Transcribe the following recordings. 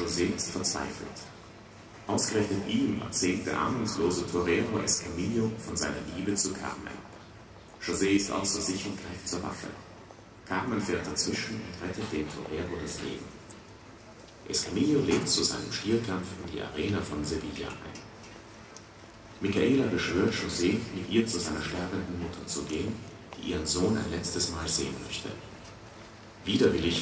José ist verzweifelt. Ausgerechnet ihm erzählt der ahnungslose Torero Escamillo von seiner Liebe zu Carmen. José ist außer sich und greift zur Waffe. Carmen fährt dazwischen und rettet dem Torero das Leben. Escamillo lädt zu seinem Stierkampf in die Arena von Sevilla ein. Micaela beschwört José, mit ihr zu seiner sterbenden Mutter zu gehen, die ihren Sohn ein letztes Mal sehen möchte. Widerwillig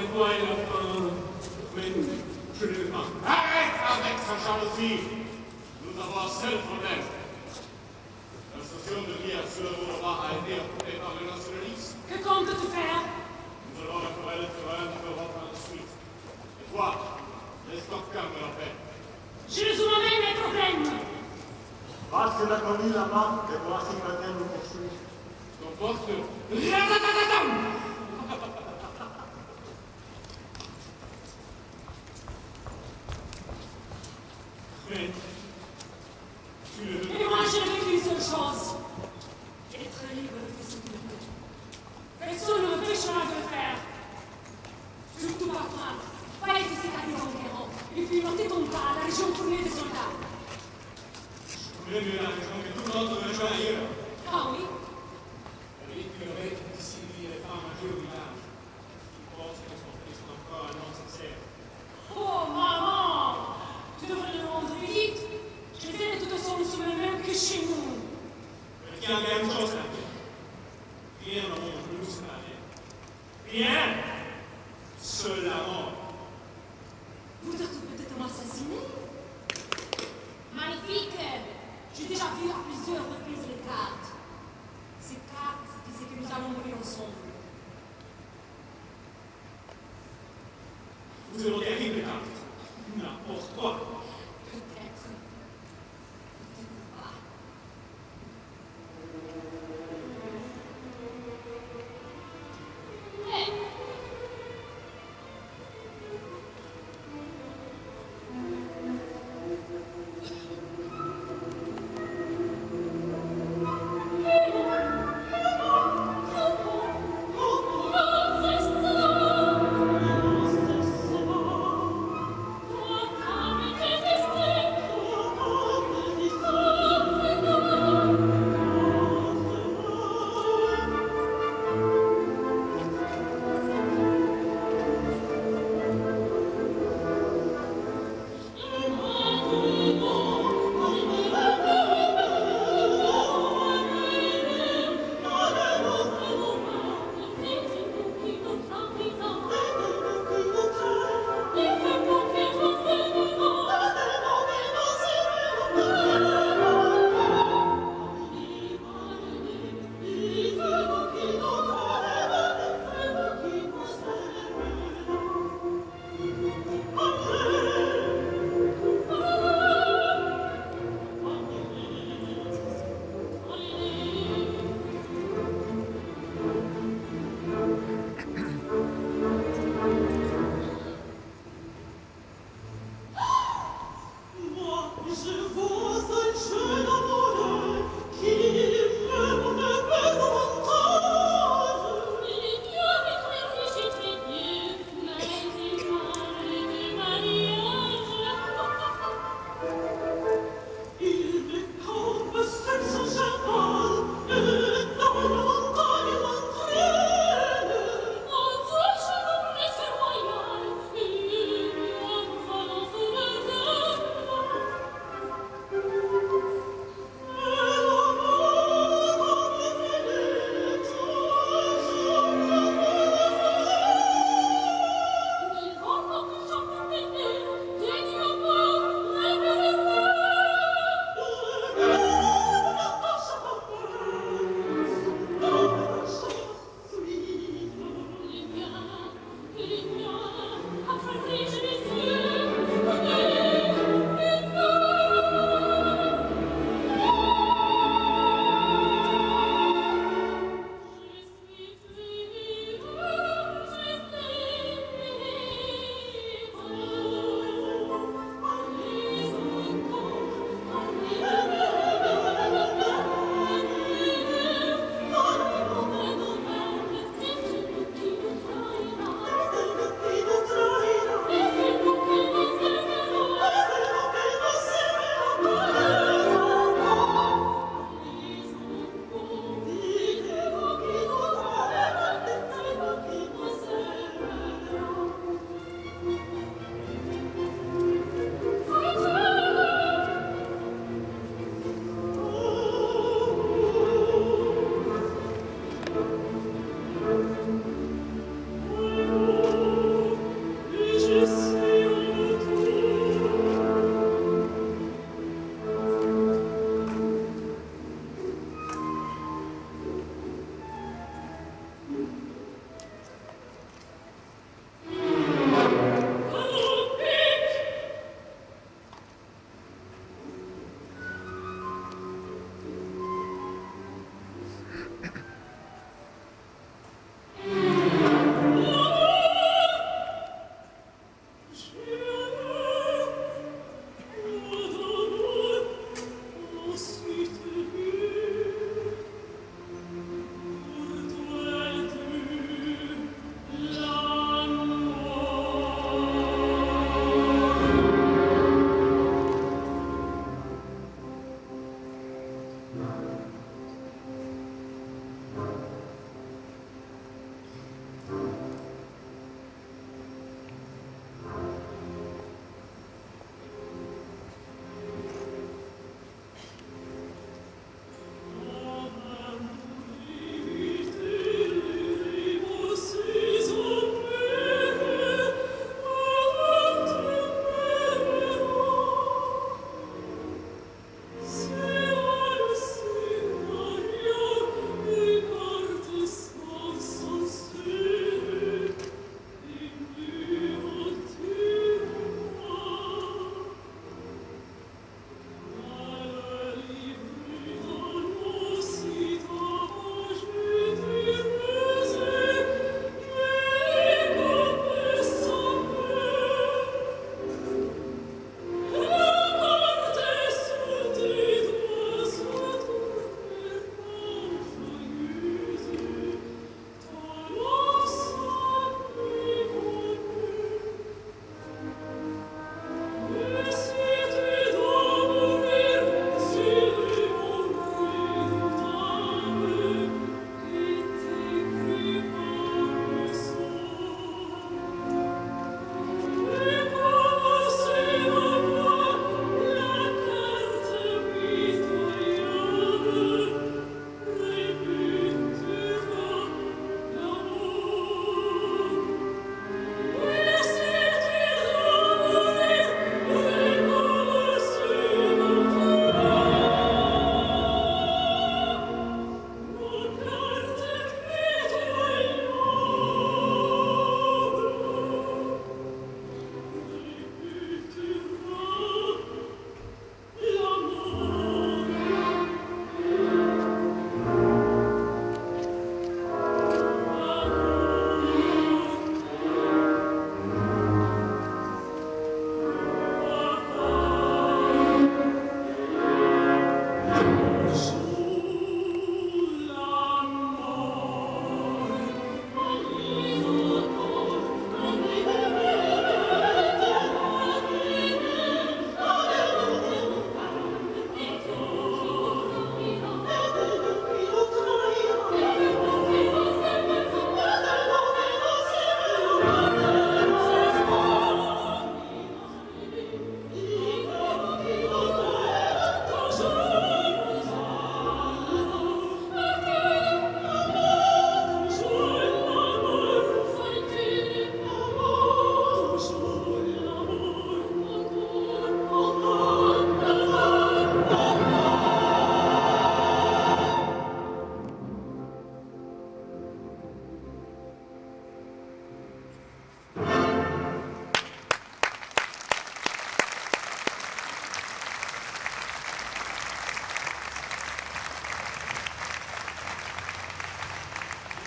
foi la fin. Mais je ne veux pas. Arrête avec sa jalousie. Nous avons un seul problème. La station de Liège sur le boulevard a été occupée par les nationalistes. Que comptes-tu faire? Nous allons récupérer le terrain de l'Europe par la suite. Et toi, laisse-toi calme la paix. Je résout moi-même mes problèmes. Passe la colline là-bas et voici maintenant nous poursuit. Donc, porte-nous. Mais tu le veux. Et moi, je ne veux qu'une seule chose. Être libre de ce que je veux. Personne ne m'empêchera de le faire. Surtout par toi. Fallait que c'est à l'Iran et puis monter ton pas à la région tournée des soldats. Je connais mieux la région que tout le monde rejoint ailleurs. Ah oui? Récupérer d'ici les femmes âgées au village. Qui pensent qu'elles sont encore un non sincère. Oh, maman! Tu devrais le rendre vite. Je sais de toute façon, nous sommes les mêmes que chez nous. Mais il y a la même chose à dire. Rien au monde ne nous sépare. Rien! Seul la mort. Vous êtes peut-être m'assassiner? Magnifique! J'ai déjà vu à plusieurs reprises les cartes. Ces cartes disaient que nous allons mourir ensemble. Vous avez terrible cartes. N'importe quoi. Peut-être. Peut-être pas.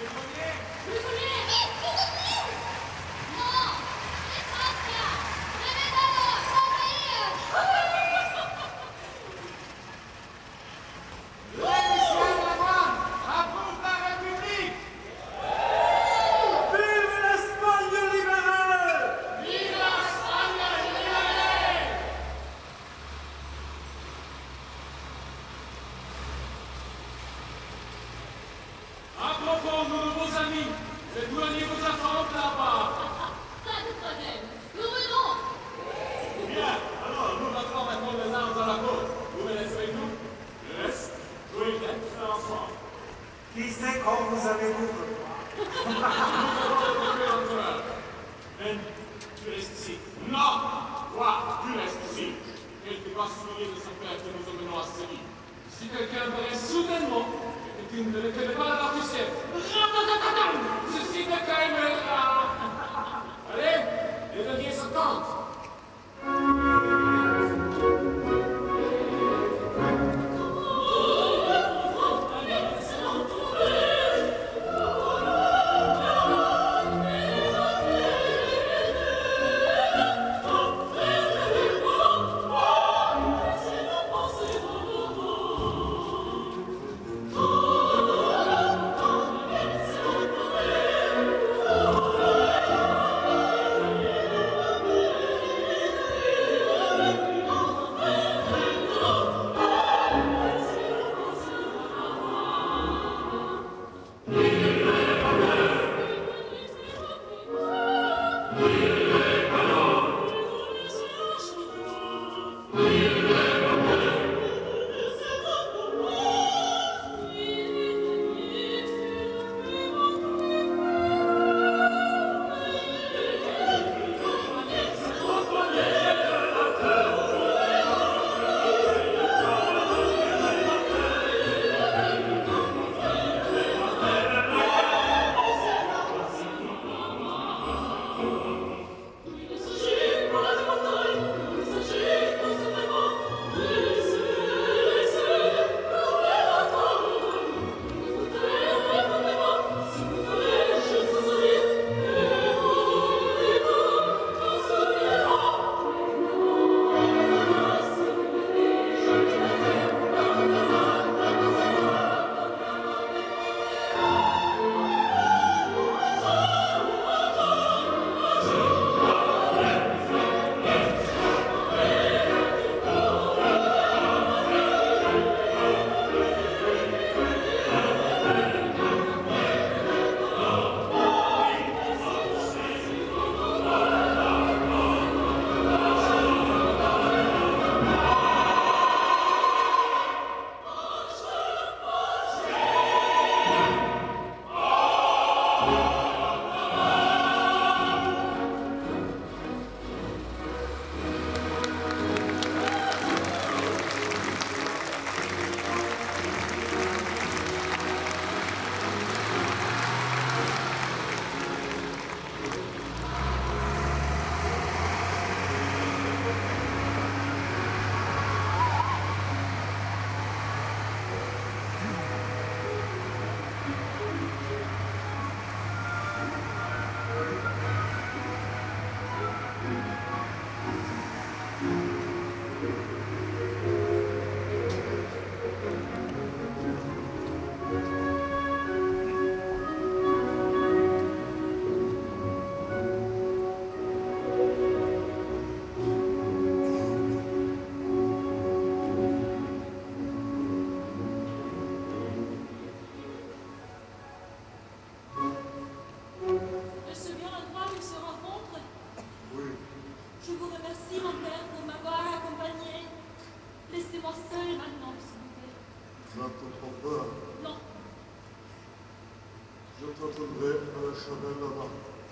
t'entendrai à la chandelle là-bas.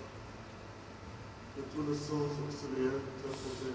Que tout le sens extérieur te protège.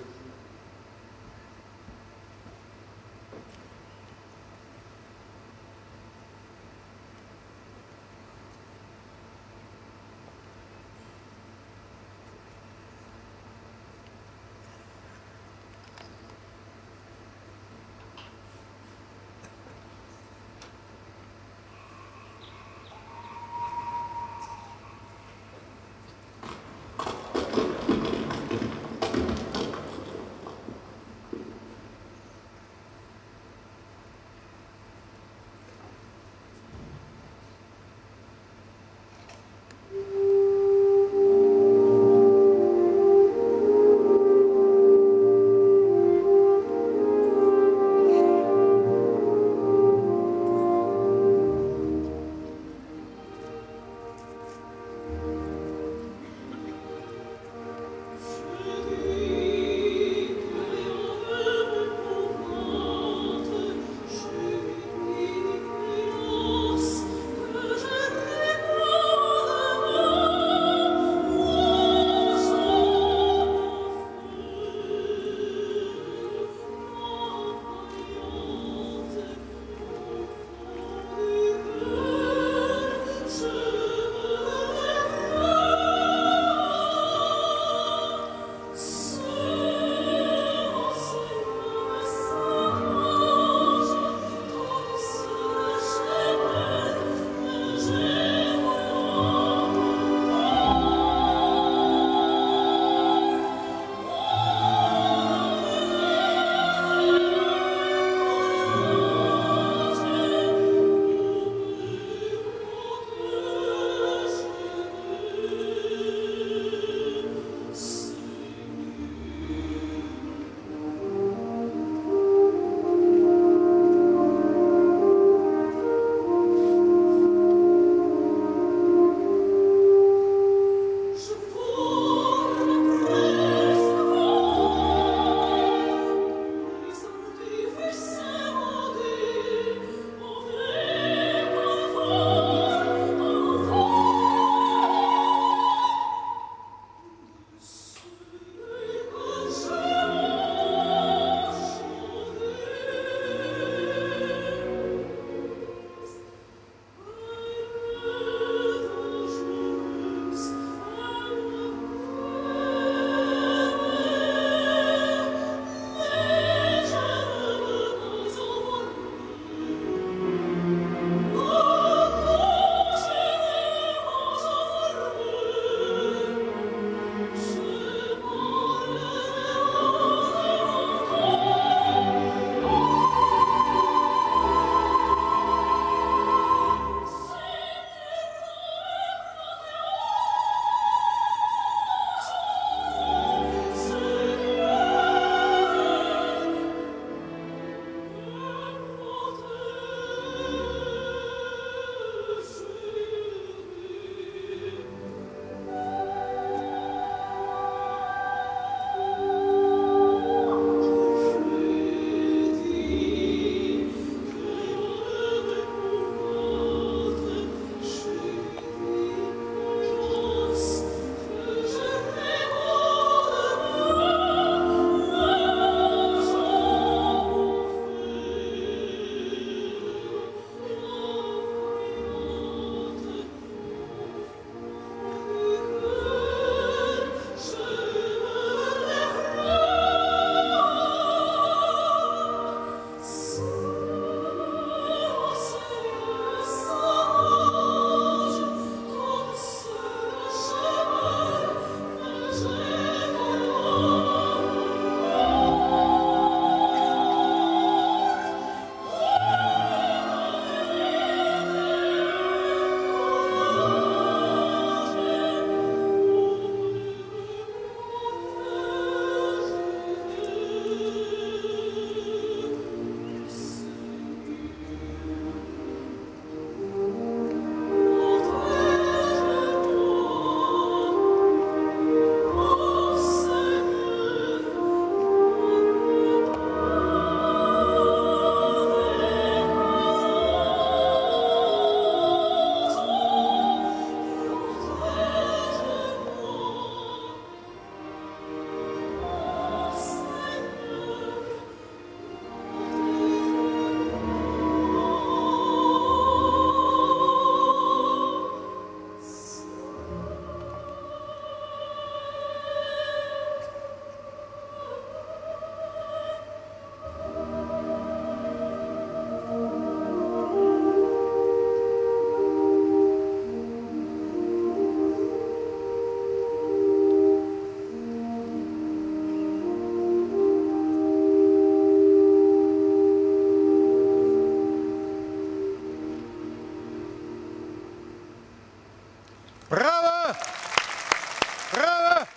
Bravo! Bravo!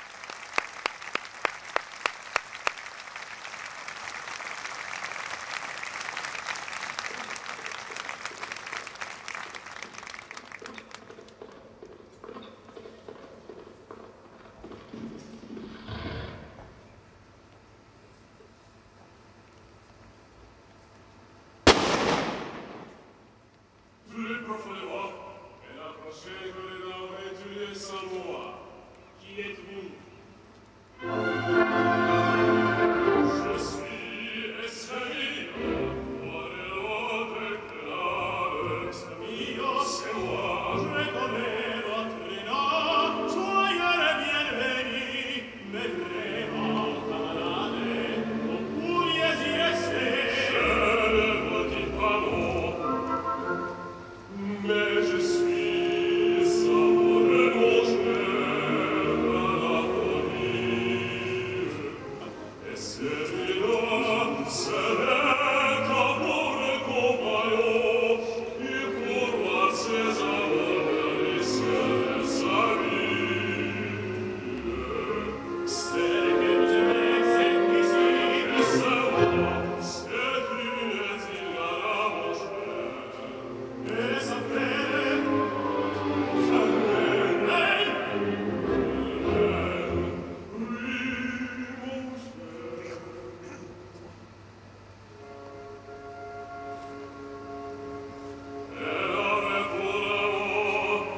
Plus profondément, elle approchait que les dames étudiaient sans moi. Qui êtes-vous? Je suis Escamillo, moi de l'autre clave. Escamillo, c'est moi. Je connais votre nom. Soyez le bienvenu, mais vraiment, camarade, vous pourriez y rester. Je ne vous dis pas non. Mais je suis amoureux de mon cher à la folie. Et celui-là, c'est un amour compagnon. Il pour moi, ses amours et sa vie. C'est que vous aimez, c'est qu'ici, c'est moi. C'est une étile à mon cher. Et ça fait, oui, mon cher. Elle avait pour l'amour,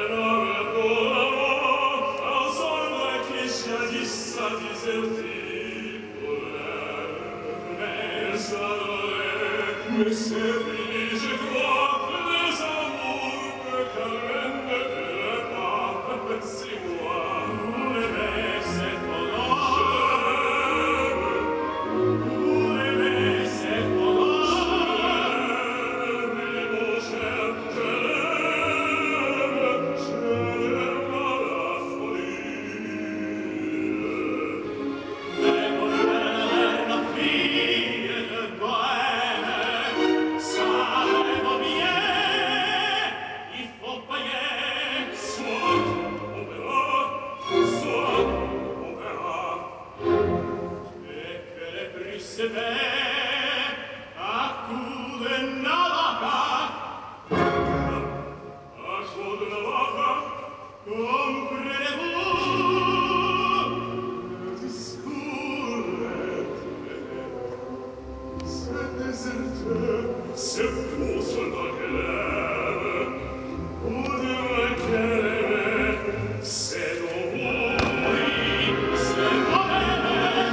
un songe qui jadis a déserti pour elle. Mais elle s'adorait, mais c'est fini, je crois, les amours que Carmen ne peut pas, c'est moi. Vous l'aimez, cette vous aimez cette oui, mon cher, je l'aime à la folie. Mais mon belle, la fille de Bohème, ça va bien, il faut payer. Soit on verra. Et que les prix sévères à coups de navaja, à chaud de navaja, comprenez-vous le discours c'est déserteur, c'est faux soldat qu'elle aime, ou de qu'elle aimait, c'est non oui, c'est moi-même.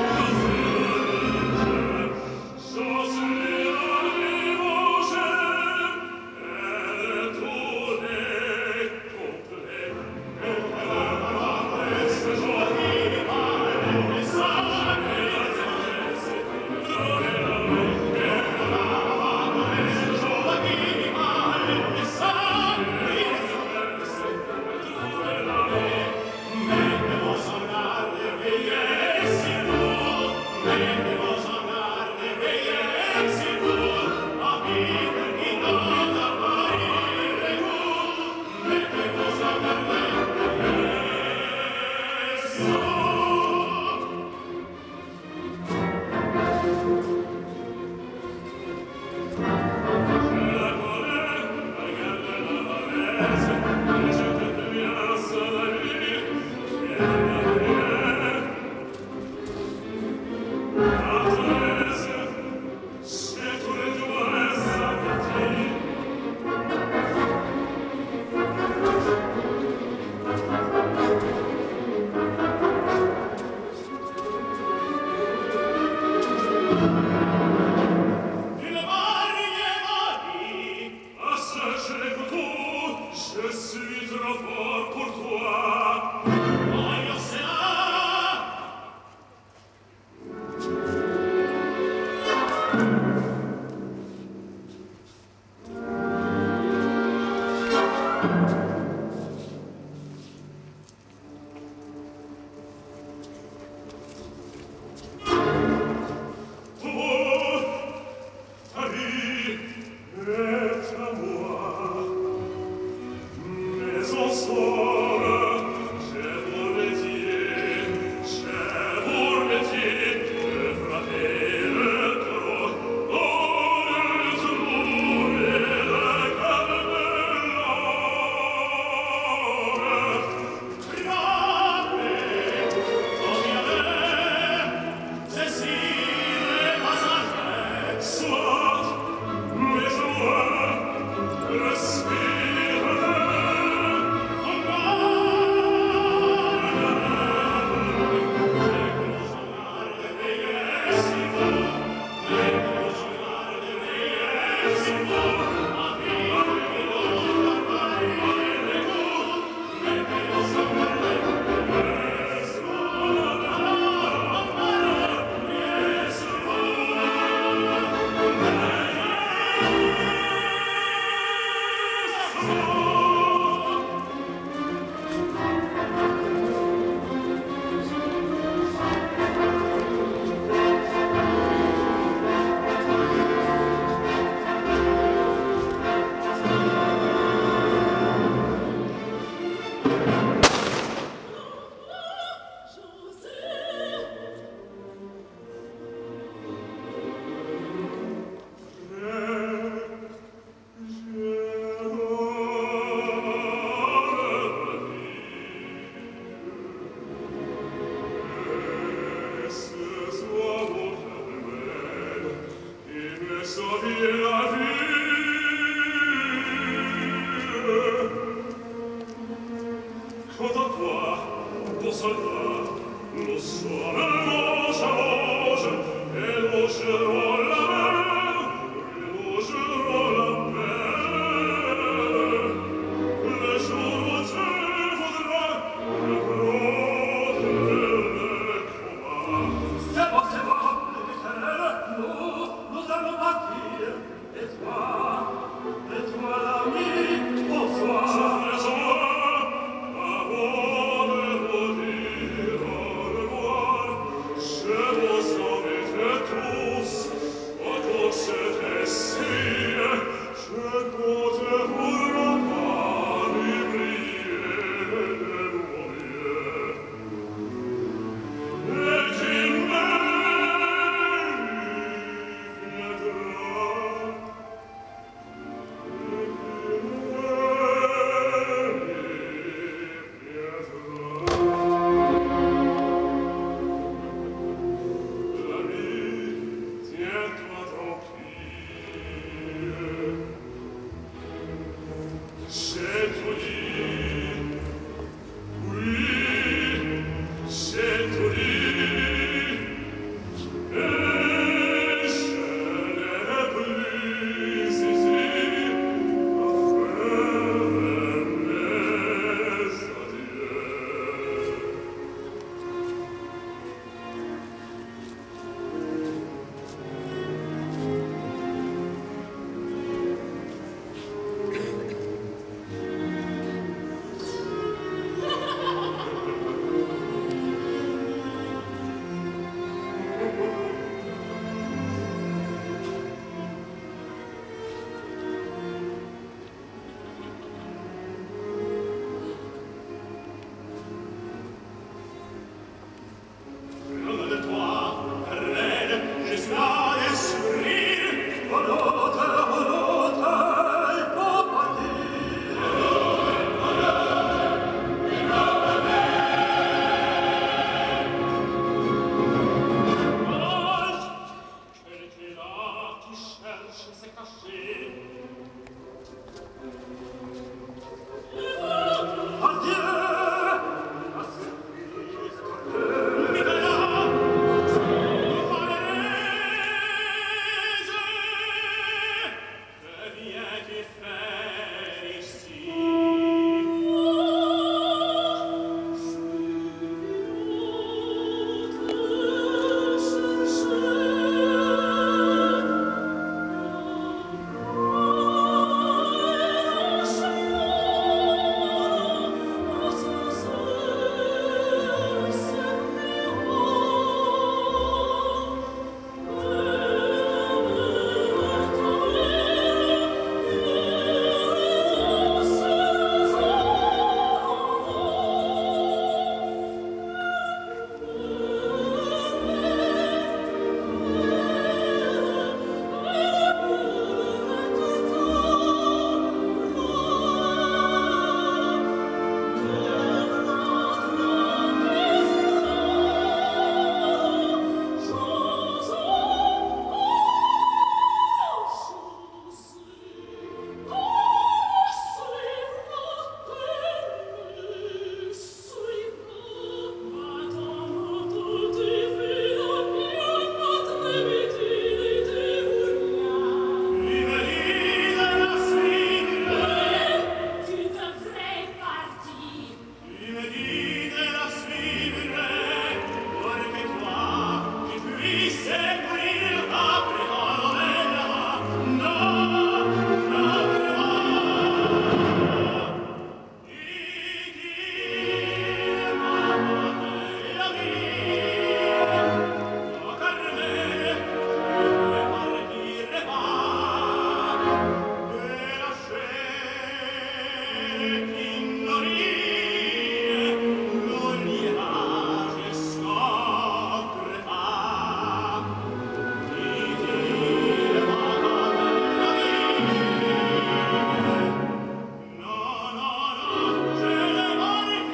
J'en suis allé manger, elle est tournée complète. C'est joli, mais ça, c'est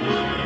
Thank you.